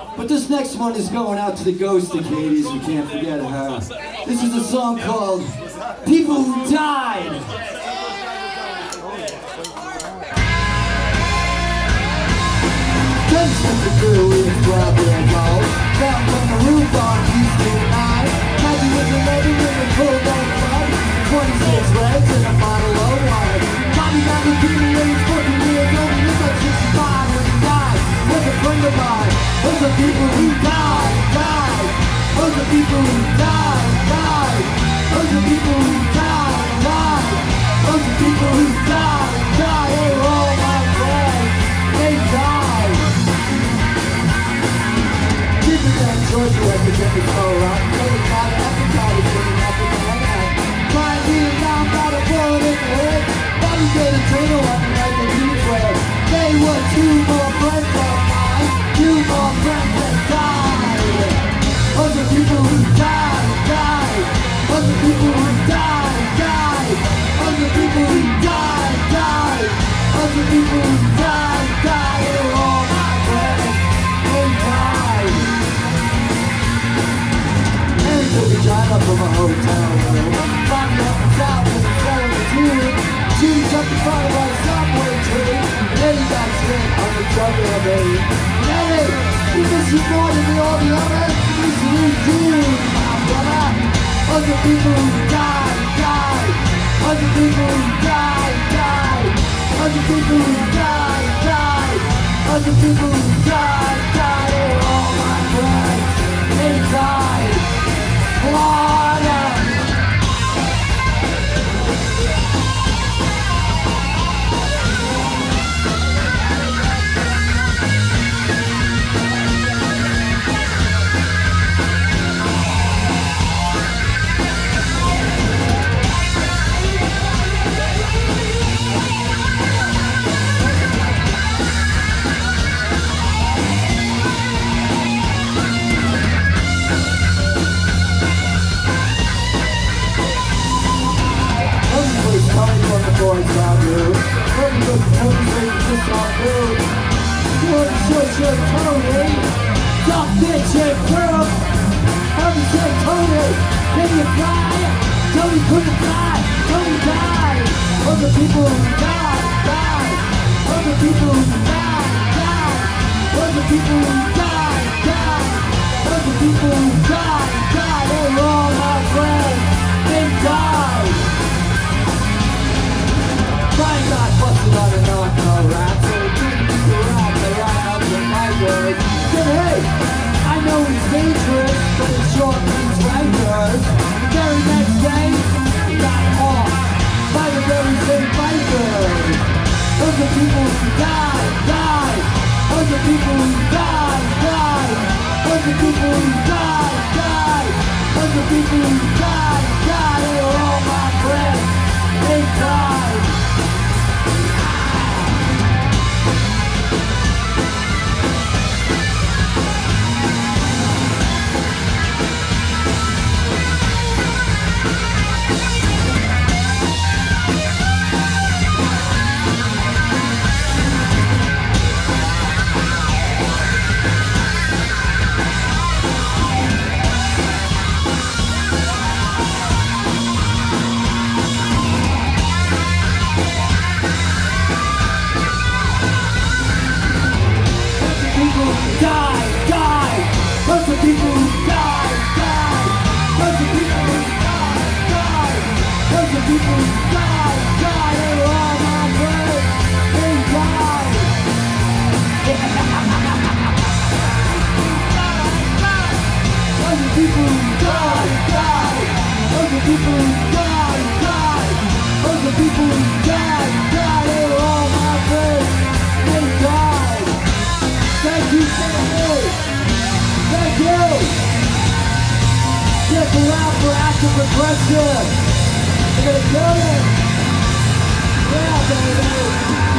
But this next one is going out to the ghost of Katie's. We can't forget her. This is a song called People Who Died. Tensions the crew with Robbie and Paul. Down from the roof on Houston High. Maggie was a lady with a full on club. 26 legs and a bottle of wine. Bobby got the beating in his fucking real gun. He looked like 65 when he died. Was a friend of mine. Those are people who died, died. Those are people who died, died. Those are people who died, died. Those are people who died, died. They were all my friends. They died. Keeping that Georgia epidemic so rock. They got appetite sitting up in the head. Trying to get down by the bullet in the head. Bobby did a turtle on the night that he was where. They were two more friends of mine. Two more friends that died. Those are people who died, died. Those are people who died, died. Those are people who died, died. Those are people who died, died. They were all my friends. They died. And took a drive up from a hotel room. Found me up and south in the 72. She jumped in front of a subway train. Then he got sick on the trouble of me. Hey, he misses you more than all the others. He's a new dude, my brother. Other people who died, died. Other people who died, died. Other people who died, died. Other people who died, died. They were all my friends. They died. Florida. Boys on you. Every good Tony just on food. Good shit, Tony. Stop bitch and girl. Every said Tony. Can you fly? Tony couldn't fly. Tony died. Other people who died, died. Other people who died, died. Other people who died, died. Other people who died, died. They were all my friends. They died. Brian got busted on a knock-out rap, so he couldn't beat the rap, they ran up with my words. Said, hey, I know he's dangerous, but his short means rankers. The very next day, he got off by the very same bikers. Those are people who died, died. Those are people who died, died. Those are people who died, died. Those are people who died, died. They were all my friends. They died. Aggressive. You're gonna kill it. Yeah, baby.